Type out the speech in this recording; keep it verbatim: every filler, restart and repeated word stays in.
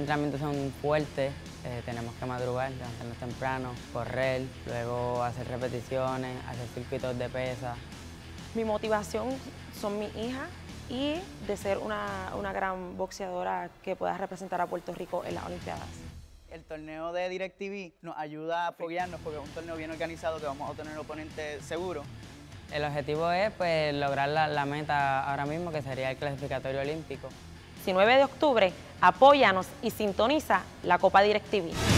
entrenamientos son fuertes, eh, tenemos que madrugar, levantarnos temprano, correr, luego hacer repeticiones, hacer circuitos de pesa. Mi motivación son mi hija y de ser una, una gran boxeadora que pueda representar a Puerto Rico en las Olimpiadas. El torneo de DirecTV nos ayuda a foguearnos porque es un torneo bien organizado que vamos a tener oponentes seguros. El objetivo es pues, lograr la, la meta ahora mismo, que sería el clasificatorio olímpico. diecinueve de octubre, apóyanos y sintoniza la Copa DirecTV.